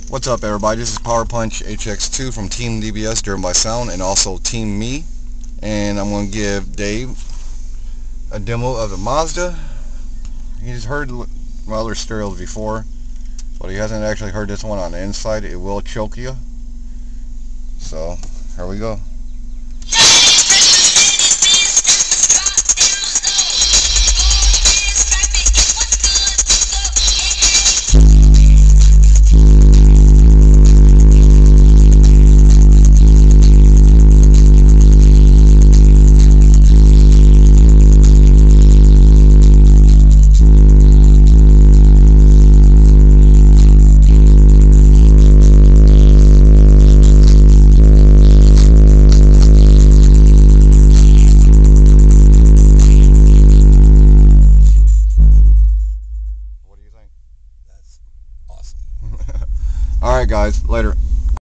What's up, everybody? This is Power Punch HX2 from Team DBS, driven by sound, and also Team Me. And I'm going to give Dave a demo of the Mazda. He's heard my other stereos before, but he hasn't actually heard this one on the inside. It will choke you. So, here we go. Alright guys, later.